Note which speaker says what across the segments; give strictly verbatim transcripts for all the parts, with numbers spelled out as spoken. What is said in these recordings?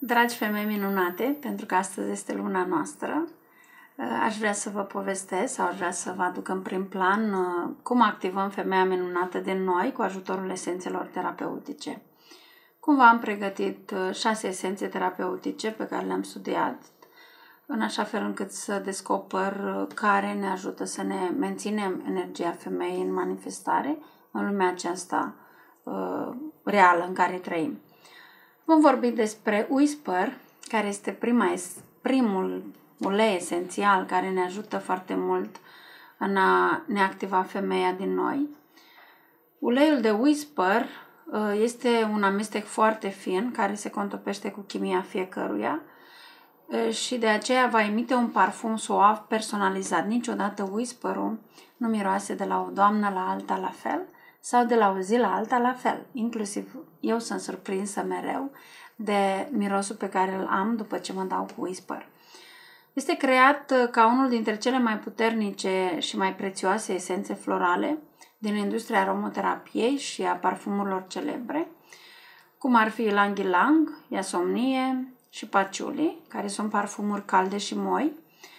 Speaker 1: Dragi femei minunate, pentru că astăzi este luna noastră, aș vrea să vă povestesc sau aș vrea să vă aduc în prim plan cum activăm femeia minunată din noi cu ajutorul esențelor terapeutice. Cumva am pregătit șase esențe terapeutice pe care le-am studiat, în așa fel încât să descoper care ne ajută să ne menținem energia femeii în manifestare în lumea aceasta uh, reală în care trăim. Vom vorbi despre Whisper, care este prima, primul ulei esențial care ne ajută foarte mult în a ne activa femeia din noi. Uleiul de Whisper este un amestec foarte fin care se contopește cu chimia fiecăruia și de aceea va emite un parfum suav personalizat. Niciodată Whisper-ul nu miroase de la o doamnă la alta la fel sau de la o zi la alta la fel. Inclusiv eu sunt surprinsă mereu de mirosul pe care îl am după ce mă dau cu Whisper. Este creat ca unul dintre cele mai puternice și mai prețioase esențe florale din industria aromoterapiei și a parfumurilor celebre, cum ar fi Ylang Ylang, Yasomnie și Patchouli, care sunt parfumuri calde și moi.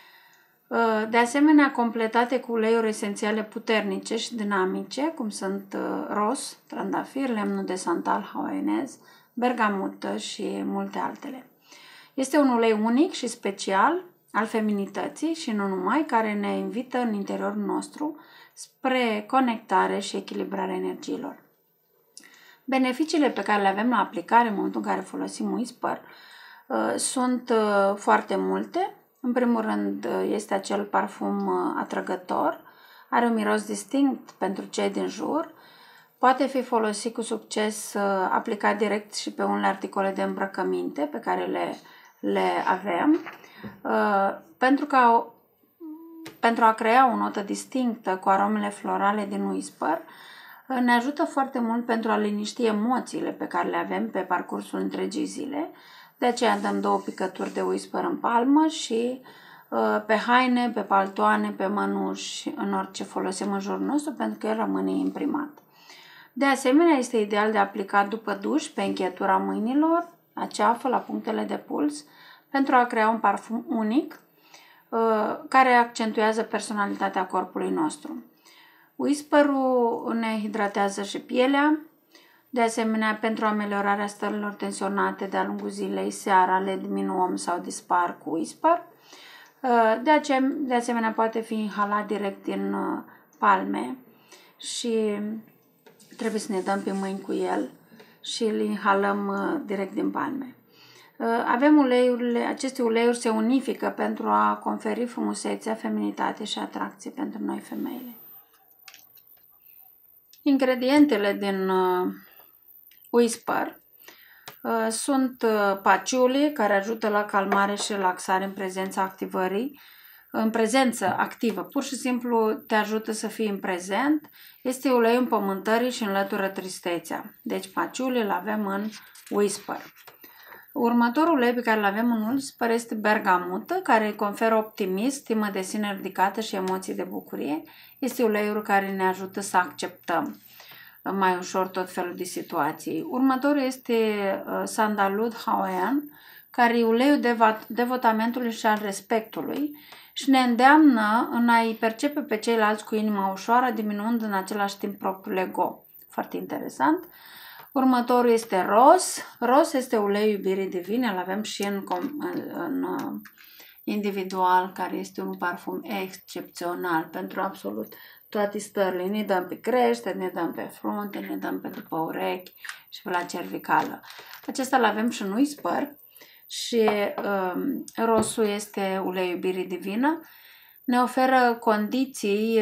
Speaker 1: De asemenea, completate cu uleiuri esențiale puternice și dinamice, cum sunt ros, trandafir, lemnul de santal hawaienez, bergamută și multe altele. Este un ulei unic și special al feminității și nu numai, care ne invită în interiorul nostru spre conectare și echilibrare energiilor. Beneficiile pe care le avem la aplicare în momentul în care folosim Whisper uh, sunt uh, foarte multe. În primul rând este acel parfum uh, atrăgător, are un miros distinct pentru cei din jur, poate fi folosit cu succes uh, aplicat direct și pe unele articole de îmbrăcăminte pe care le, le avem, uh, pentru ca Pentru a crea o notă distinctă cu aromele florale din Whisper, ne ajută foarte mult pentru a liniști emoțiile pe care le avem pe parcursul întregii zile. De aceea dăm două picături de Whisper în palmă și pe haine, pe paltoane, pe mănuși, în orice folosim în jurul nostru, pentru că el rămâne imprimat. De asemenea, este ideal de aplicat după duș pe încheietura mâinilor, la ceafă, la punctele de puls, pentru a crea un parfum unic care accentuează personalitatea corpului nostru. Whisper-ul ne hidratează și pielea, de asemenea pentru ameliorarea stărilor tensionate de-a lungul zilei, seara le diminuăm sau dispar cu Whisper. De, ace- de asemenea poate fi inhalat direct din palme și trebuie să ne dăm pe mâini cu el și îl inhalăm direct din palme. Avem uleiurile, aceste uleiuri se unifică pentru a conferi frumusețea, feminitate și atracție pentru noi femeile. Ingredientele din uh, Whisper uh, sunt uh, Patchouli, care ajută la calmare și relaxare în prezența activării, în prezență activă, pur și simplu te ajută să fii în prezent. Este uleiul împământării și înlătură tristețea. Deci Patchouli îl avem în Whisper. Următorul ulei pe care îl avem în Whisper este bergamută, care conferă optimism, stimă de sine ridicată și emoții de bucurie. Este uleiul care ne ajută să acceptăm mai ușor tot felul de situații. Următorul este sandalwood hawaiian, care e uleiul devotamentului și al respectului și ne îndeamnă în a-i percepe pe ceilalți cu inima ușoară, diminuând în același timp propriul ego. Foarte interesant. Următorul este ros. Ros este uleiul iubirii divine, îl avem și în, în, în individual, care este un parfum excepțional pentru absolut toate stările. Ne dăm pe crește, ne dăm pe frunte, ne dăm pe după urechi și pe la cervicală. Acesta îl avem și în Whisper și um, rosul este uleiul iubirii divină. Ne oferă condiții,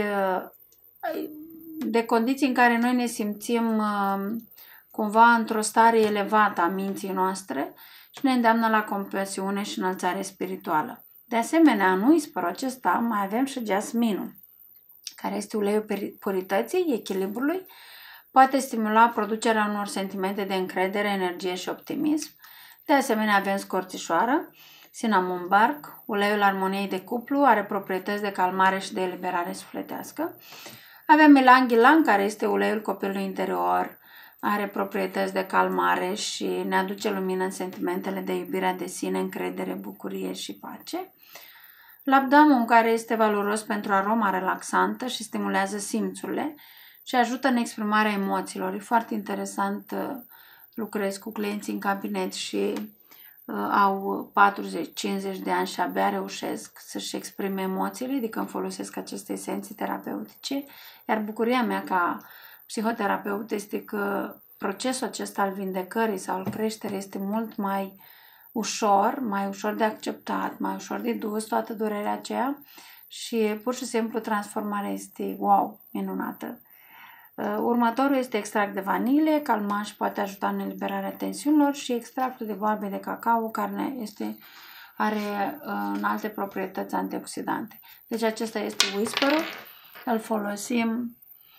Speaker 1: de condiții în care noi ne simțim uh, cumva într-o stare elevată a minții noastre și ne îndeamnă la compasiune și înălțare spirituală. De asemenea, în Whisper acesta mai avem și jasminul, care este uleiul purității, echilibrului, poate stimula producerea unor sentimente de încredere, energie și optimism. De asemenea, avem scorțișoară, cinnamon bark, uleiul armoniei de cuplu, are proprietăți de calmare și de eliberare sufletească. Avem Ylang Ylang, care este uleiul copilului interior, are proprietăți de calmare și ne aduce lumină în sentimentele de iubirea de sine, încredere, bucurie și pace. Labdanul, care este valoros pentru aroma relaxantă și stimulează simțurile și ajută în exprimarea emoțiilor. E foarte interesant, lucrez cu clienții în cabinet și uh, au patruzeci cincizeci de ani și abia reușesc să-și exprime emoțiile, adică îmi folosesc aceste esenții terapeutice, iar bucuria mea ca psihoterapeut este că procesul acesta al vindecării sau al creșterii este mult mai ușor, mai ușor de acceptat, mai ușor de dus toată durerea aceea și pur și simplu transformarea este wow, minunată. Următorul este extract de vanilie, calmant și poate ajuta în eliberarea tensiunilor, și extractul de boabe de cacao, care este, are în alte proprietăți antioxidante. Deci acesta este Whisper-ul, îl folosim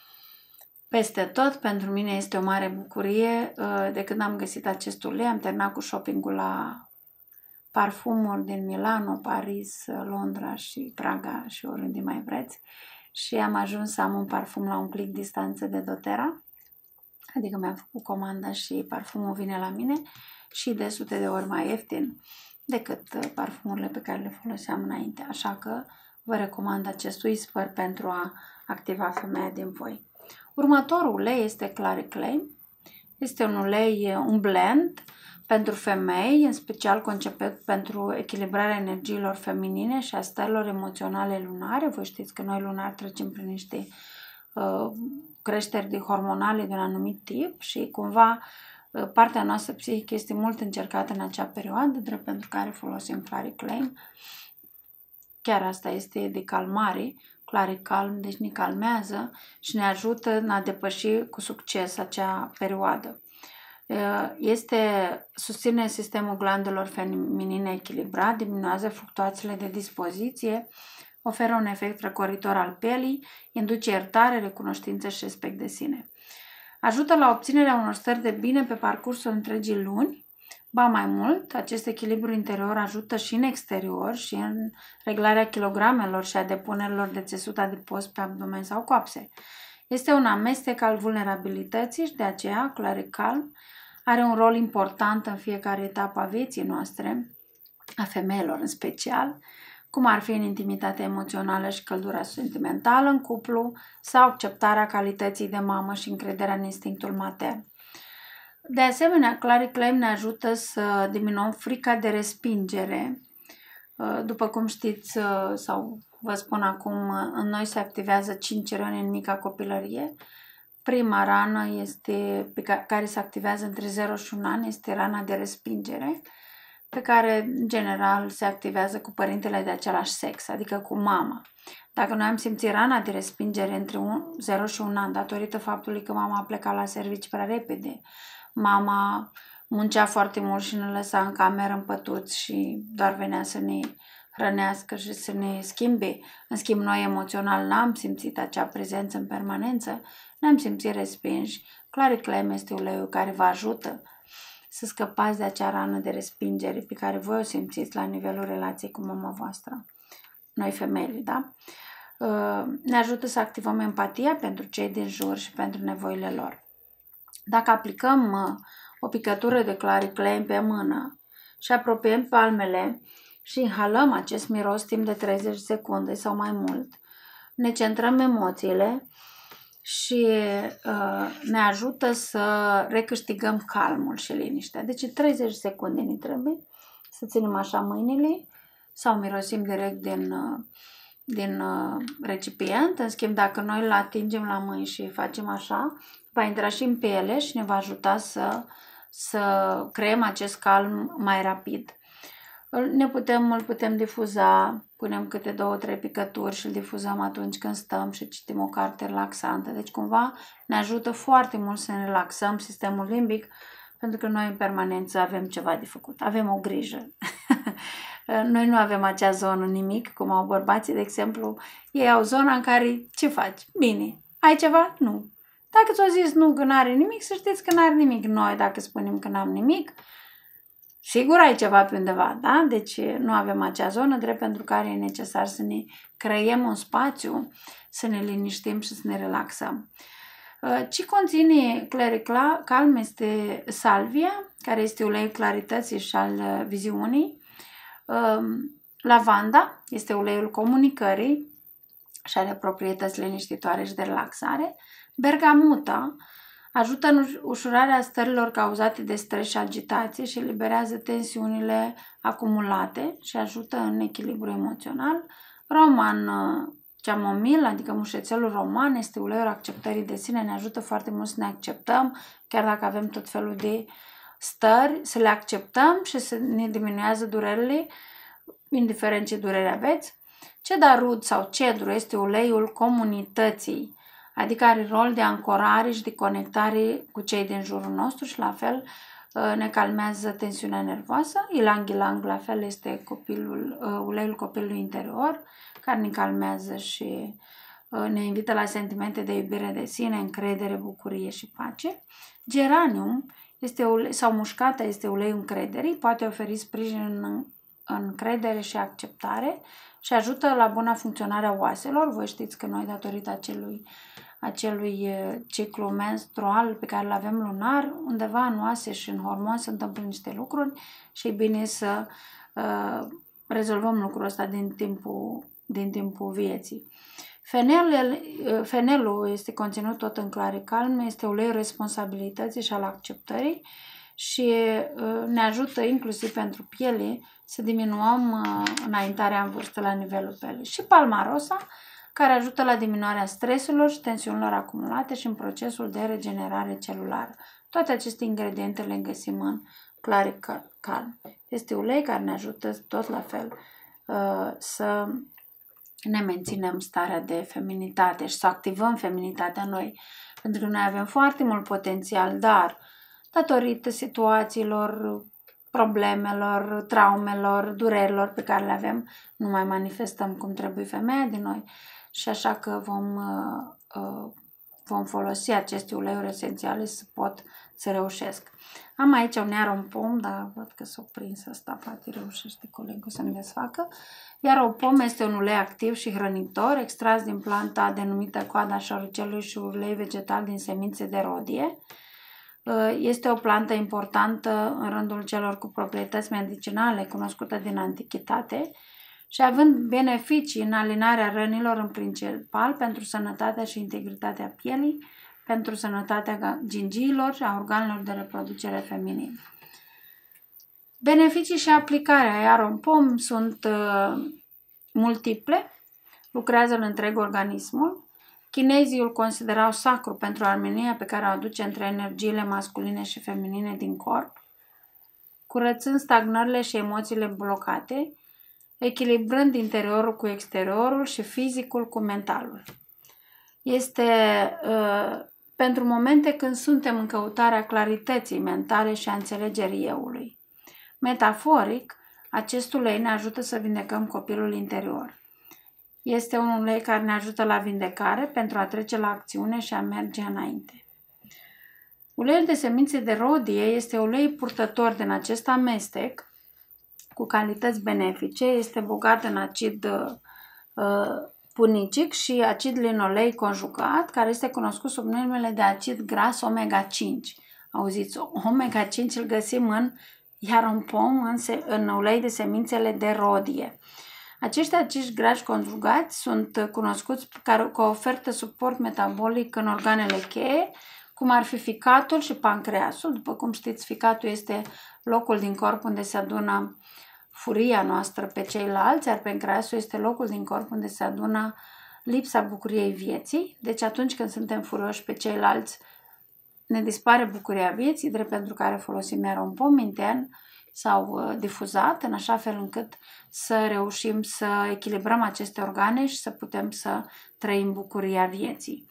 Speaker 1: peste tot. Pentru mine este o mare bucurie. De când am găsit acest ulei, am terminat cu shopping-ul la parfumuri din Milano, Paris, Londra și Praga și oriunde mai vreți. Și am ajuns să am un parfum la un click distanță de doTERRA, adică mi-am făcut comanda și parfumul vine la mine și de sute de ori mai ieftin decât parfumurile pe care le foloseam înainte. Așa că vă recomand acest Whisper pentru a activa femeia din voi. Următorul ulei este Clary Claim. Este un ulei, un blend pentru femei, în special conceput pentru echilibrarea energiilor feminine și a stărilor emoționale lunare. Voi știți că noi lunar trecem prin niște uh, creșteri de hormonale de un anumit tip și cumva uh, partea noastră psihică este mult încercată în acea perioadă, drept pentru care folosim Clary Claim. Chiar asta este de calmare, Clary Calm, deci ne calmează și ne ajută în a depăși cu succes acea perioadă. Este, susține sistemul glandelor feminine echilibrat, diminuează fluctuațiile de dispoziție, oferă un efect răcoritor al pielii, induce iertare, recunoștință și respect de sine. Ajută la obținerea unor stări de bine pe parcursul întregii luni. Ba mai mult, acest echilibru interior ajută și în exterior și în reglarea kilogramelor și a depunerilor de țesut adipos pe abdomen sau coapse. Este un amestec al vulnerabilității și de aceea Clary Calm are un rol important în fiecare etapă a vieții noastre, a femeilor în special, cum ar fi în intimitatea emoțională și căldura sentimentală în cuplu sau acceptarea calității de mamă și încrederea în instinctul matern. De asemenea, Clary Claim ne ajută să diminuăm frica de respingere. După cum știți, sau vă spun acum, în noi se activează cinci răni în mica copilărie. Prima rană este, pe care se activează între zero și un an este rana de respingere, pe care în general se activează cu părintele de același sex, adică cu mama. Dacă noi am simțit rana de respingere între zero și un an, datorită faptului că mama a plecat la servici prea repede, mama muncea foarte mult și ne lăsa în cameră împătuți și doar venea să ne hrănească și să ne schimbe. În schimb, noi emoțional n-am simțit acea prezență în permanență, n-am simțit respinși. Clary Claim este uleiul care vă ajută să scăpați de acea rană de respingere pe care voi o simțiți la nivelul relației cu mama voastră. Noi femeile, da? Ne ajută să activăm empatia pentru cei din jur și pentru nevoile lor. Dacă aplicăm o picătură de Clary Claim pe mână și apropiem palmele și inhalăm acest miros timp de treizeci secunde sau mai mult, ne centrăm emoțiile și uh, ne ajută să recâștigăm calmul și liniștea. Deci treizeci secunde ne trebuie să ținem așa mâinile sau mirosim direct din, uh, din uh, recipient. În schimb, dacă noi îl atingem la mâini și facem așa, va intra și în piele și ne va ajuta să, să creăm acest calm mai rapid. Ne putem, îl putem difuza, punem câte două, trei picături și îl difuzăm atunci când stăm și citim o carte relaxantă. Deci cumva ne ajută foarte mult să ne relaxăm sistemul limbic, pentru că noi în permanență avem ceva de făcut, avem o grijă. Noi nu avem acea zonă nimic, cum au bărbații, de exemplu, ei au zona în care ce faci? Bine. Ai ceva? Nu. Dacă ți-o zis nu că n-are nimic, să știți că n-are nimic. Noi, dacă spunem că n-am nimic, sigur ai ceva pe undeva, da? Deci nu avem acea zonă, drept pentru care e necesar să ne creăm un spațiu, să ne liniștim și să ne relaxăm. Ce conține Claricalm este salvia, care este uleiul clarității și al viziunii. Lavanda este uleiul comunicării și are proprietăți liniștitoare și de relaxare. Bergamuta ajută în ușurarea stărilor cauzate de stres și agitație și eliberează tensiunile acumulate și ajută în echilibru emoțional. Roman chamomil, adică mușețelul roman, este uleiul acceptării de sine, ne ajută foarte mult să ne acceptăm, chiar dacă avem tot felul de stări, să le acceptăm și să ne diminuează durerile, indiferent ce durere aveți. Cedarud sau cedru este uleiul comunității, adică are rol de ancorare și de conectare cu cei din jurul nostru și la fel ne calmează tensiunea nervoasă. Ylang ylang la fel este copilul, uleiul copilului interior, care ne calmează și ne invită la sentimente de iubire de sine, încredere, bucurie și pace. Geranium este ulei, sau mușcata este uleiul încrederii, poate oferi sprijin în încredere și acceptare și ajută la buna funcționare a oaselor. Voi știți că noi, datorită acelui, acelui ciclu menstrual pe care îl avem lunar, undeva în oase și în hormoni se întâmplă niște lucruri și e bine să uh, rezolvăm lucrul ăsta din timpul, din timpul vieții. Fenel, fenelul este conținut tot în Claricalm, este uleiul responsabilității și al acceptării și ne ajută inclusiv pentru piele să diminuăm înaintarea în vârstă la nivelul pielii. Și Palmarosa, care ajută la diminuarea stresurilor și tensiunilor acumulate și în procesul de regenerare celulară. Toate aceste ingrediente le găsim în Claricalm. Este ulei care ne ajută tot la fel să ne menținem starea de feminitate și să activăm feminitatea noi. Pentru că noi avem foarte mult potențial, dar datorită situațiilor, problemelor, traumelor, durerilor pe care le avem, nu mai manifestăm cum trebuie femeia din noi și așa că vom, uh, vom folosi aceste uleiuri esențiale să pot să reușesc. Am aici un arompom, dar văd că s-o prins asta, poate reușește colegul să-mi desfacă. Arompom este un ulei activ și hrănitor, extras din planta denumită coada șoricelului și ulei vegetal din semințe de rodie. Este o plantă importantă în rândul celor cu proprietăți medicinale cunoscută din antichitate și având beneficii în alinarea rănilor în principal pentru sănătatea și integritatea pielii, pentru sănătatea gingiilor și a organelor de reproducere feminine. Beneficii și aplicarea arompom sunt uh, multiple, lucrează în întreg organismul. Chinezii îl considerau sacru pentru armonia pe care o aduce între energiile masculine și feminine din corp, curățând stagnările și emoțiile blocate, echilibrând interiorul cu exteriorul și fizicul cu mentalul. Este uh, pentru momente când suntem în căutarea clarității mentale și a înțelegerii euului. Metaforic, acest ulei ne ajută să vindecăm copilul interior. Este un ulei care ne ajută la vindecare pentru a trece la acțiune și a merge înainte. Uleiul de semințe de rodie este ulei purtător din acest amestec cu calități benefice. Este bogat în acid uh, punicic și acid linoleic conjugat, care este cunoscut sub numele de acid gras omega cinci. Auziți, omega cinci îl găsim în arompom, în, în ulei de semințele de rodie. Acești acizi grași conjugați sunt cunoscuți ca o ofertă suport metabolic în organele cheie, cum ar fi ficatul și pancreasul. După cum știți, ficatul este locul din corp unde se adună furia noastră pe ceilalți, iar pancreasul este locul din corp unde se adună lipsa bucuriei vieții. Deci atunci când suntem furioși pe ceilalți, ne dispare bucuria vieții, drept pentru care folosim arompom intern sau difuzat, în așa fel încât să reușim să echilibrăm aceste organe și să putem să trăim bucuria vieții.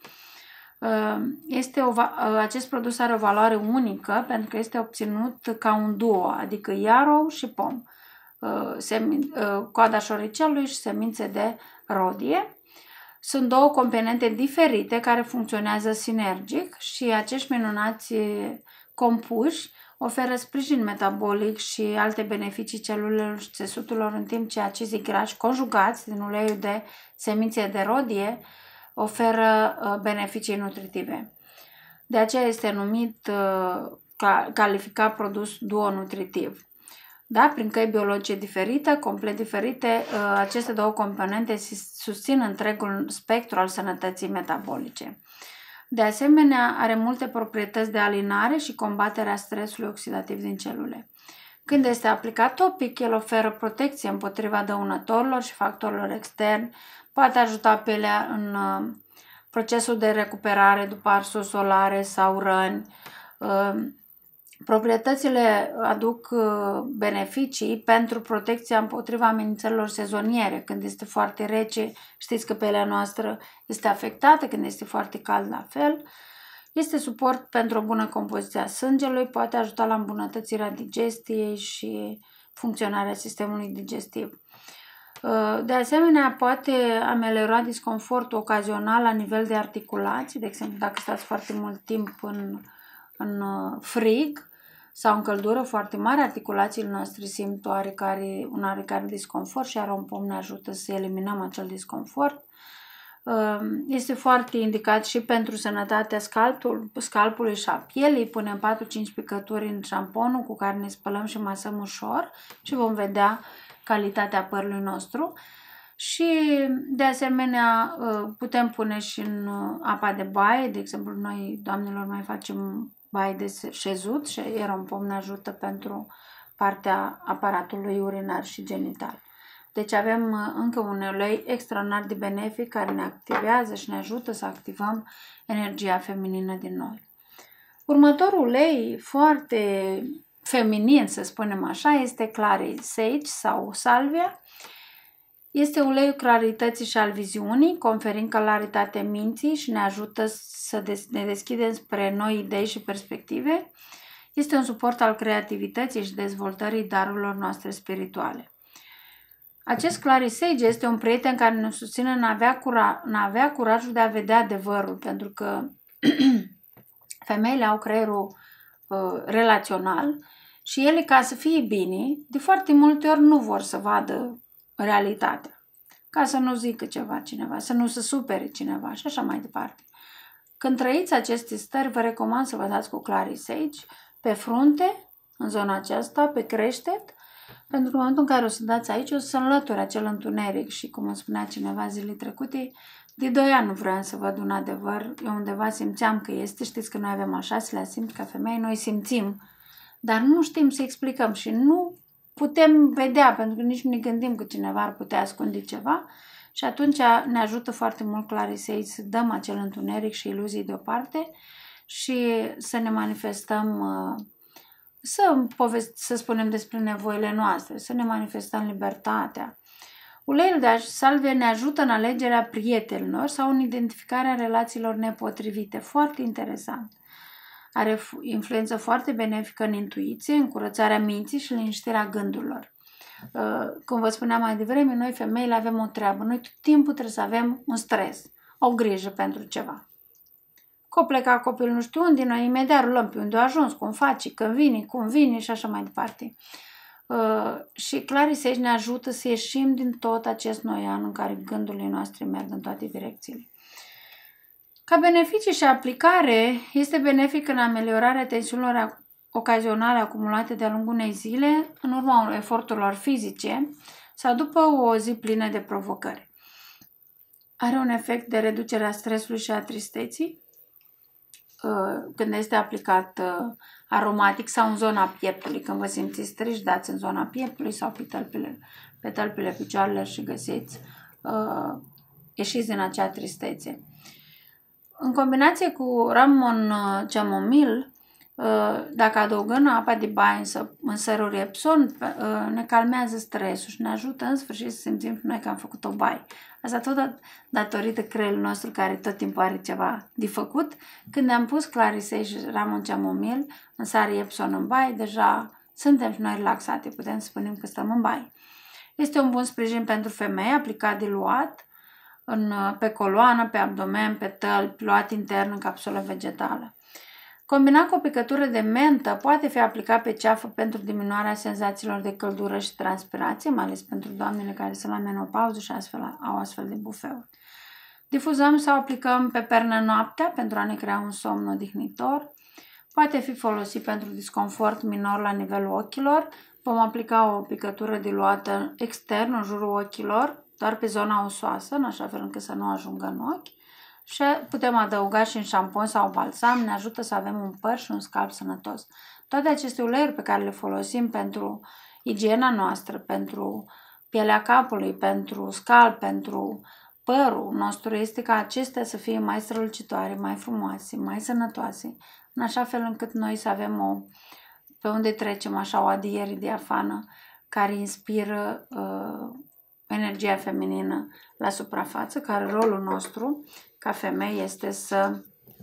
Speaker 1: Este o, acest produs are o valoare unică pentru că este obținut ca un duo, adică yarrow și pom, coada șoricelului și semințe de rodie. Sunt două componente diferite care funcționează sinergic și acești minunați compuși oferă sprijin metabolic și alte beneficii celulelor și țesuturilor, în timp ce acizii grași conjugați din uleiul de semințe de rodie oferă beneficii nutritive. De aceea este numit, calificat produs duonutritiv. Da? Prin căi biologice diferite, complet diferite, aceste două componente susțin întregul spectru al sănătății metabolice. De asemenea, are multe proprietăți de alinare și combaterea stresului oxidativ din celule. Când este aplicat topic, el oferă protecție împotriva dăunătorilor și factorilor externi, poate ajuta pielea în procesul de recuperare după arsuri solare sau răni. Proprietățile aduc beneficii pentru protecția împotriva amenințărilor sezoniere. Când este foarte rece, știți că pielea noastră este afectată, când este foarte cald la fel. Este suport pentru o bună compoziție a sângelui, poate ajuta la îmbunătățirea digestiei și funcționarea sistemului digestiv. De asemenea, poate ameliora disconfortul ocazional la nivel de articulații, de exemplu dacă stați foarte mult timp în, în frig sau în căldură foarte mare, articulațiile noastre simt oarecare, un oarecare disconfort și arompom ne ajută să eliminăm acel disconfort. Este foarte indicat și pentru sănătatea scalpul, scalpului și a pielii. Punem patru-cinci picături în șamponul cu care ne spălăm și masăm ușor și vom vedea calitatea părului nostru. Și de asemenea putem pune și în apa de baie, de exemplu noi doamnelor mai facem baie de șezut și aerompom ne ajută pentru partea aparatului urinar și genital. Deci avem încă un ulei extraordinar de benefic care ne activează și ne ajută să activăm energia feminină din noi. Următorul ulei foarte feminin, să spunem așa, este Clary Sage sau Salvia. Este uleiul clarității și al viziunii, conferind claritate minții și ne ajută să ne deschidem spre noi idei și perspective. Este un suport al creativității și dezvoltării darurilor noastre spirituale. Acest Clary Sage este un prieten care ne susține în a avea, cura, în a avea curajul de a vedea adevărul, pentru că femeile au creierul uh, relațional și ele, ca să fie bine, de foarte multe ori nu vor să vadă realitatea, ca să nu zică ceva cineva, să nu se supere cineva și așa mai departe. Când trăiți aceste stări, vă recomand să vă dați cu Clary Sage pe frunte, în zona aceasta, pe creștet, pentru că în momentul în care o să dați aici, o să înlături acel întuneric și, cum îmi spunea cineva zilele trecute, de doi ani nu vreau să văd un adevăr, eu undeva simțeam că este, știți că noi avem a șaselea simț ca femei, noi simțim, dar nu știm să explicăm și nu putem vedea, pentru că nici nu ne gândim că cineva ar putea ascunde ceva și atunci ne ajută foarte mult Clary Sage să dăm acel întuneric și iluzii deoparte și să ne manifestăm, să, povest, să spunem despre nevoile noastre, să ne manifestăm libertatea. Uleiul de salvie ne ajută în alegerea prietenilor sau în identificarea relațiilor nepotrivite. Foarte interesant. Are influență foarte benefică în intuiție, în curățarea minții și liniștirea gândurilor. Cum vă spuneam mai devreme, noi femeile avem o treabă. Noi tot timpul trebuie să avem un stres, o grijă pentru ceva. Că o pleca copilul nu știu unde, noi imediat rulăm pe unde a ajuns, cum faci, când vine, cum vine și așa mai departe. Uh, și Clary Sage ne ajută să ieșim din tot acest noian în care gândurile noastre merg în toate direcțiile. Ca beneficii și aplicare, este benefic în ameliorarea tensiunilor ocazionale acumulate de-a lungul unei zile, în urma eforturilor fizice sau după o zi plină de provocări. Are un efect de reducere a stresului și a tristeții, când este aplicat aromatic sau în zona pieptului. Când vă simțiți triști, dați în zona pieptului sau pe tălpile, pe tălpile picioarelor și găsiți, uh, ieșiți din acea tristețe. În combinație cu Ramon Chamomil, uh, dacă adăugăm apa de baie în săruri Epsom, uh, ne calmează stresul și ne ajută în sfârșit să simțim noi că am făcut o baie. Asta tot datorită creierului nostru care tot timpul are ceva de făcut. Când am pus Clary Sage și Ramon Chamomil în sare Epsom în baie, deja suntem și noi relaxate, putem să spunem că stăm în baie. Este un bun sprijin pentru femei, aplicat diluat în, pe coloană, pe abdomen, pe tălpi, luat intern în capsulă vegetală. Combinat cu o picătură de mentă, poate fi aplicat pe ceafă pentru diminuarea senzațiilor de căldură și transpirație, mai ales pentru doamnele care sunt la menopauză și astfel, au astfel de bufeuri. Difuzăm sau aplicăm pe pernă noaptea pentru a ne crea un somn odihnitor. Poate fi folosit pentru disconfort minor la nivelul ochilor. Vom aplica o picătură diluată extern în jurul ochilor, doar pe zona osoasă, în așa fel încât să nu ajungă în ochi. Și putem adăuga și în șampon sau balsam, ne ajută să avem un păr și un scalp sănătos. Toate aceste uleiuri pe care le folosim pentru igiena noastră, pentru pielea capului, pentru scalp, pentru părul nostru, este ca acestea să fie mai strălucitoare, mai frumoase, mai sănătoase, în așa fel încât noi să avem o, pe unde trecem așa, o adiere diafană care inspiră uh, energia feminină la suprafață, care rolul nostru ca femei este să,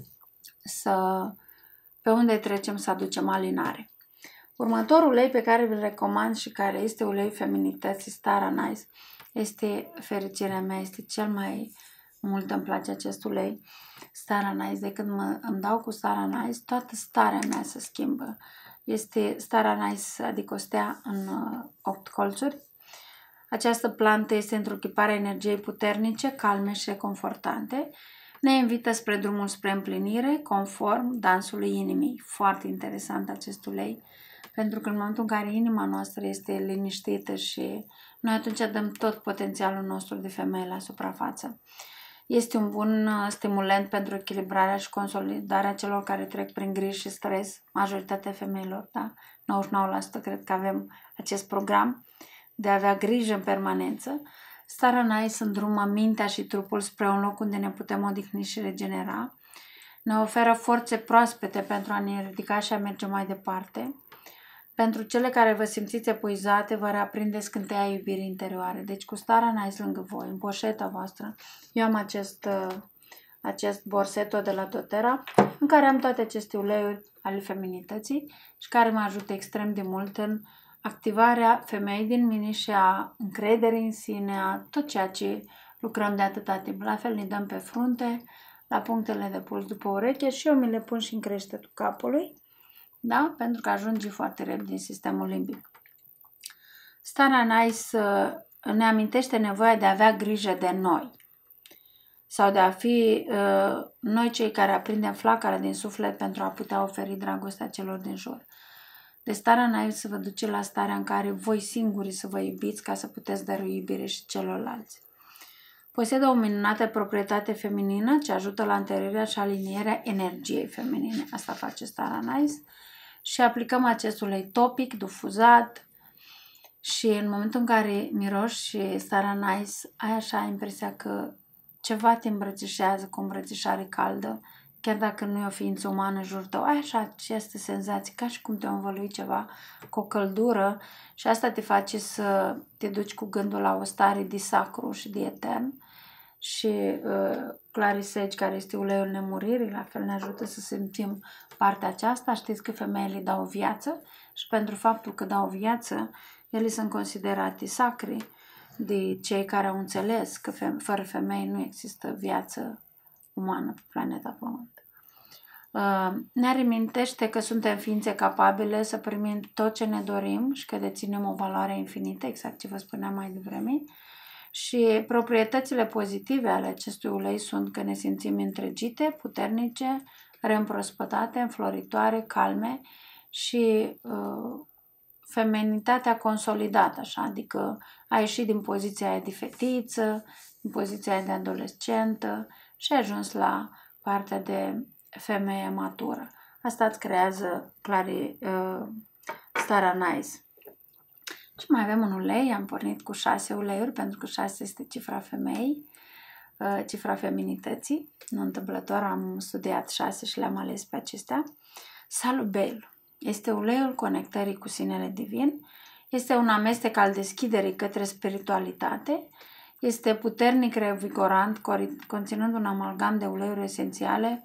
Speaker 1: să pe unde trecem să aducem alinare. Următorul ulei pe care vi-l recomand și care este ulei feminității, Stara Nice, este fericirea mea, este cel mai mult îmi place acest ulei, Stara Nice. De când mă, îmi dau cu Stara Nice, toată starea mea se schimbă. Este Stara Nice, adică o stea în opt colțuri. Această plantă este întruchiparea energiei puternice, calme și reconfortante. Ne invită spre drumul spre împlinire, conform dansului inimii. Foarte interesant acest ulei, pentru că în momentul în care inima noastră este liniștită și noi atunci dăm tot potențialul nostru de femeie la suprafață. Este un bun stimulant pentru echilibrarea și consolidarea celor care trec prin griji și stres, majoritatea femeilor, da? nouăzeci și nouă la sută cred că avem acest program de a avea grijă în permanență. Stara Nice îndrumă mintea și trupul spre un loc unde ne putem odihni și regenera. Ne oferă forțe proaspete pentru a ne ridica și a merge mai departe. Pentru cele care vă simțiți epuizate, vă reaprinde scânteia iubirii interioare. Deci cu Stara Nice lângă voi, în poșeta voastră, eu am acest, acest borseto de la doTERRA, în care am toate aceste uleiuri ale feminității și care mă ajută extrem de mult în activarea femeii din mine și a încrederii în sine, a tot ceea ce lucrăm de atâta timp. La fel ne dăm pe frunte, la punctele de puls după ureche și eu mi le pun și în creștetul capului, da? Pentru că ajunge foarte repede în sistemul limbic. Stara Nice ne amintește nevoia de a avea grijă de noi sau de a fi uh, noi cei care aprindem flacăra din suflet pentru a putea oferi dragostea celor din jur. De Stara Nice să vă duce la starea în care voi singuri să vă iubiți ca să puteți dărui iubire și celorlalți. Posedă o minunată proprietate feminină ce ajută la întărirea și alinierea energiei feminine. Asta face Stara Nice. Și aplicăm acest ulei topic, difuzat și în momentul în care miroși și Stara Nice, ai așa impresia că ceva te îmbrățișează cu o îmbrățișare caldă, chiar dacă nu e o ființă umană în jurul tău, ai așa această senzație, ca și cum te-a învăluit ceva cu o căldură și asta te face să te duci cu gândul la o stare de sacru și de etern. Și uh, Clarisage, care este uleiul nemuririi, la fel ne ajută să simțim partea aceasta. Știți că femeile dau viață și pentru faptul că dau viață, ele sunt considerate sacre de cei care au înțeles că feme fără femei nu există viață umană pe planeta Pământ. Uh, ne remintește că suntem ființe capabile să primim tot ce ne dorim și că deținem o valoare infinită, exact ce vă spuneam mai devreme. Și proprietățile pozitive ale acestui ulei sunt că ne simțim întregite, puternice, reîmprospătate, înfloritoare, calme și uh, feminitatea consolidată, așa, adică a ieșit din poziția aia de fetiță, din poziția aia de adolescentă și a ajuns la partea de femeie matură. Asta îți creează clari, uh, Stara Nice. Și mai avem un ulei, am pornit cu șase uleiuri, pentru că șase este cifra femeii, cifra feminității. Nu întâmplător am studiat șase și le-am ales pe acestea. Salubel este uleiul conectării cu sinele divin, este un amestec al deschiderii către spiritualitate, este puternic, revigorant, conținând un amalgam de uleiuri esențiale,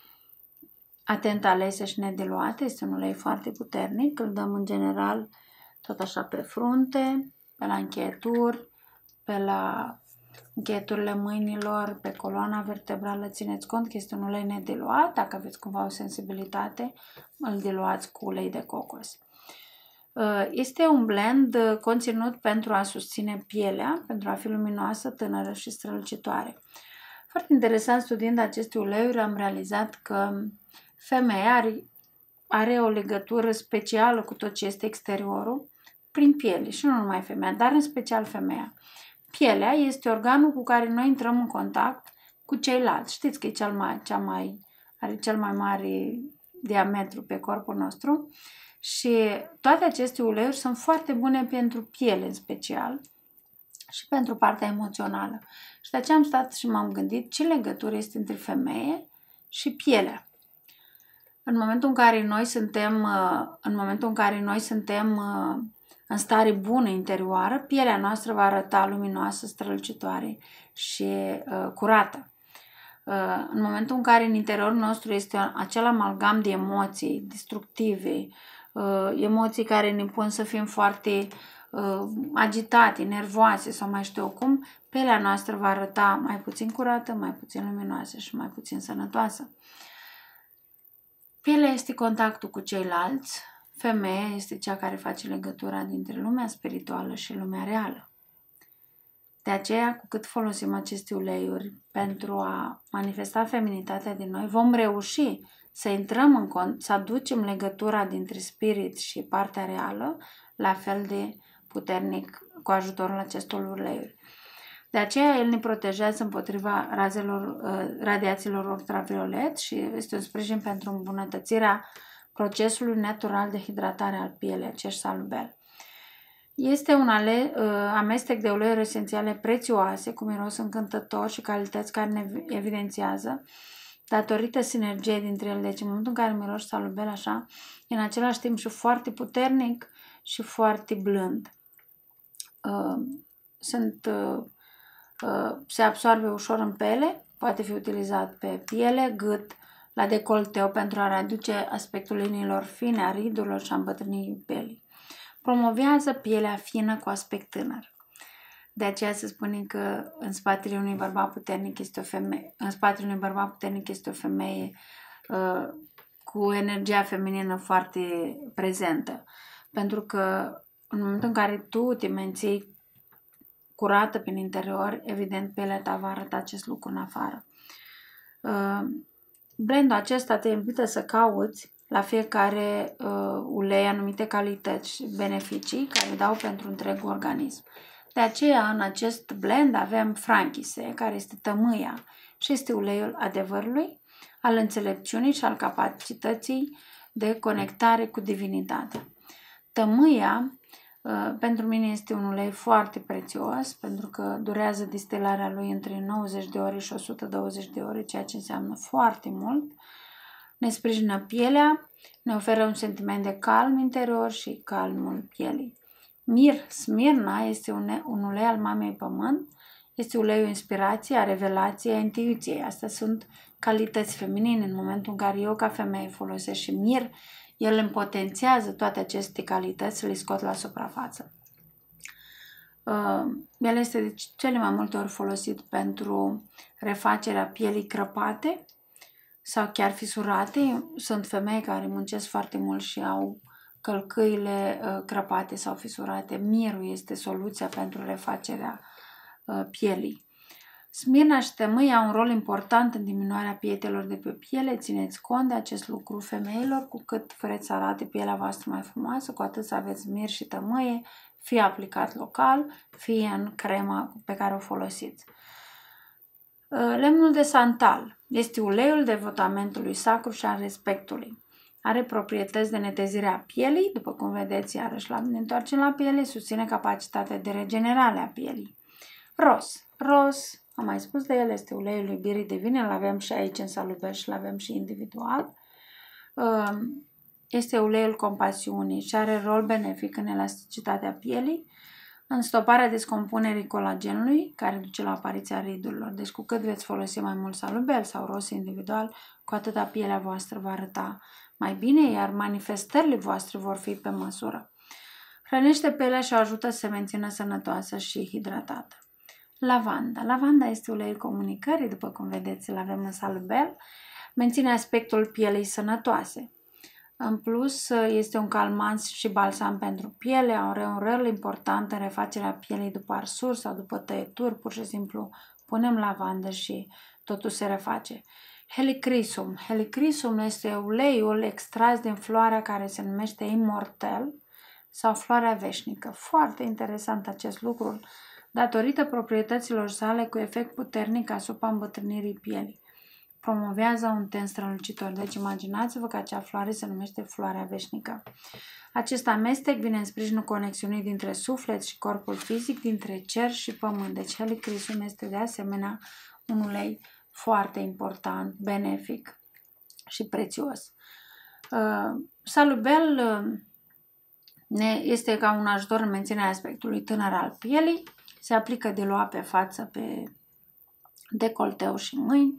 Speaker 1: atent alese și nediluate. Este un ulei foarte puternic, îl dăm în general tot așa pe frunte, pe la încheieturi, pe la încheieturile mâinilor, pe coloana vertebrală. Țineți cont că este un ulei nediluat, dacă aveți cumva o sensibilitate, îl diluați cu ulei de cocos. Este un blend conținut pentru a susține pielea, pentru a fi luminoasă, tânără și strălucitoare. Foarte interesant, studiind aceste uleiuri, am realizat că femeia are, are o legătură specială cu tot ce este exteriorul prin piele și nu numai femeia, dar în special femeia. Pielea este organul cu care noi intrăm în contact cu ceilalți. Știți că e cel mai, cea mai, are cel mai mare diametru pe corpul nostru și toate aceste uleiuri sunt foarte bune pentru piele în special și pentru partea emoțională. Și de aceea am stat și m-am gândit ce legătură este între femeie și pielea. În momentul în care noi suntem, în momentul în care noi suntem în stare bună interioară, pielea noastră va arăta luminoasă, strălucitoare și uh, curată. Uh, în momentul în care în interiorul nostru este acel amalgam de emoții destructive, uh, emoții care ne pun să fim foarte uh, agitate, nervoase sau mai știu eu cum, pielea noastră va arăta mai puțin curată, mai puțin luminoasă și mai puțin sănătoasă. Pielea este contactul cu ceilalți. Femeia este cea care face legătura dintre lumea spirituală și lumea reală. De aceea, cu cât folosim aceste uleiuri pentru a manifesta feminitatea din noi, vom reuși să intrăm în cont, să aducem legătura dintre spirit și partea reală la fel de puternic cu ajutorul acestor uleiuri. De aceea, el ne protejează împotriva razelor, radiațiilor ultraviolet și este un sprijin pentru îmbunătățirea procesului natural de hidratare al pielei, acești salubel. Este un ale, uh, amestec de uleiuri esențiale prețioase, cu miros încântător și calități care ne evidențiază, datorită sinergiei dintre ele. Deci în momentul în care miroși salubel așa, e în același timp și foarte puternic și foarte blând. Uh, sunt, uh, uh, se absorbe ușor în piele, poate fi utilizat pe piele, gât, la decolteu pentru a reduce aspectul liniilor fine, a ridurilor și a îmbătrânirii pielii. Promovează pielea fină cu aspect tânăr. De aceea se spune că în spatele unui bărbat puternic este o femeie, în spatele unui bărbat puternic este o femeie uh, cu energia feminină foarte prezentă. Pentru că în momentul în care tu te menții curată prin interior, evident pielea ta va arăta acest lucru în afară. Uh, Blendul acesta te invită să cauți la fiecare uh, ulei anumite calități și beneficii care dau pentru întregul organism. De aceea, în acest blend avem franchise, care este tămâia și este uleiul adevărului, al înțelepciunii și al capacității de conectare cu divinitatea. Tămâia, uh, pentru mine este un ulei foarte prețios, pentru că durează distilarea lui între nouăzeci de ore și o sută douăzeci de ore, ceea ce înseamnă foarte mult. Ne sprijină pielea, ne oferă un sentiment de calm interior și calmul pielii. Mir, Smirna este un, un ulei al mamei pământ, este uleiul inspirației, a revelației, a intuiției. Astea sunt calități feminine. În momentul în care eu ca femeie folosesc și mir, el îmi potențiază toate aceste calități, le scot la suprafață. Uh, el este de cele mai multe ori folosit pentru refacerea pielii crăpate sau chiar fisurate. Sunt femei care muncesc foarte mult și au călcâile uh, crăpate sau fisurate. Mirul este soluția pentru refacerea uh, pielii. Smirna și tămâia au un rol important în diminuarea pietelor de pe piele. Țineți cont de acest lucru, femeilor, cu cât vreți să arate pielea voastră mai frumoasă, cu atât să aveți mir și tămâie, fie aplicat local, fie în crema pe care o folosiți. Lemnul de santal este uleiul devotamentului sacru și al respectului. Are proprietăți de netezire a pielii, după cum vedeți, iarăși la, ne întoarcem la piele, susține capacitatea de regenerare a pielii. Ros. Ros, am mai spus de el, este uleiul iubirii divine, îl avem și aici în salubel și îl avem și individual. Este uleiul compasiunii și are rol benefic în elasticitatea pielii, în stoparea descompunerii colagenului, care duce la apariția ridurilor. Deci cu cât veți folosi mai mult salubel sau ros individual, cu atâta pielea voastră va arăta mai bine, iar manifestările voastre vor fi pe măsură. Hrănește pielea și o ajută să se mențină sănătoasă și hidratată. Lavanda. Lavanda este uleiul comunicării, după cum vedeți, îl avem în salubel. Menține aspectul pielei sănătoase. În plus, este un calmant și balsam pentru piele, are un rol important în refacerea pielei după arsuri sau după tăieturi. Pur și simplu punem lavandă și totul se reface. Helichrysum. Helichrysum este uleiul extras din floarea care se numește Immortel sau floarea veșnică. Foarte interesant acest lucru, datorită proprietăților sale cu efect puternic asupra îmbătrânirii pielii. Promovează un ten strălucitor. Deci imaginați-vă că acea floare se numește floarea veșnică. Acest amestec vine în sprijinul conexiunii dintre suflet și corpul fizic, dintre cer și pământ. Deci Helichrysum este de asemenea un ulei foarte important, benefic și prețios. Uh, Salubel uh, ne este ca un ajutor în menținerea aspectului tânăr al pielii. Se aplică diluat pe față, pe decolteu și mâini.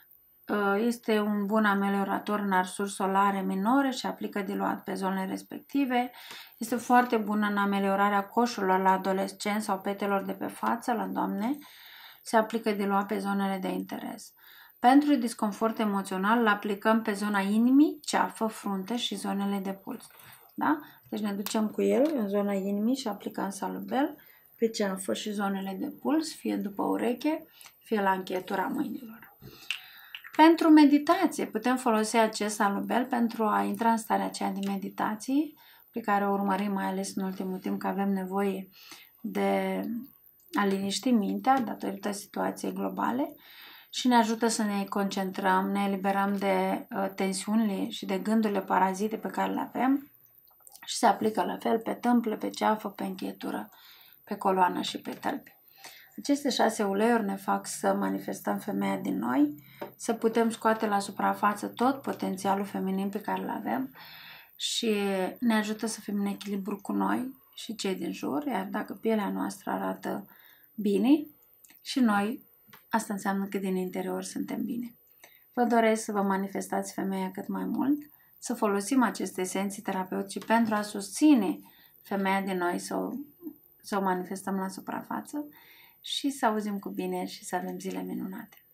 Speaker 1: Este un bun ameliorator în arsuri solare minore și aplică diluat pe zonele respective. Este foarte bun în ameliorarea coșurilor la adolescenți sau petelor de pe față, la doamne. Se aplică diluat pe zonele de interes. Pentru disconfort emoțional, îl aplicăm pe zona inimii, ceafă, frunte și zonele de puls. Da? Deci ne ducem cu el în zona inimii și aplicăm Salubel pe ceafă și zonele de puls, fie după ureche, fie la încheietura mâinilor. Pentru meditație, putem folosi acest Salubel pentru a intra în starea aceea de meditație, pe care o urmărim mai ales în ultimul timp, că avem nevoie de a liniști mintea datorită situației globale și ne ajută să ne concentrăm, ne eliberăm de uh, tensiunile și de gândurile parazite pe care le avem și se aplică la fel pe tâmple, pe ceafă, pe încheietură, pe coloană și pe tălpi. Aceste șase uleiuri ne fac să manifestăm femeia din noi, să putem scoate la suprafață tot potențialul feminin pe care îl avem și ne ajută să fim în echilibru cu noi și cei din jur, iar dacă pielea noastră arată bine și noi, asta înseamnă că din interior suntem bine. Vă doresc să vă manifestați femeia cât mai mult, să folosim aceste esenții terapeutice pentru a susține femeia din noi să o, să o manifestăm la suprafață și să auzim cu bine și să avem zile minunate.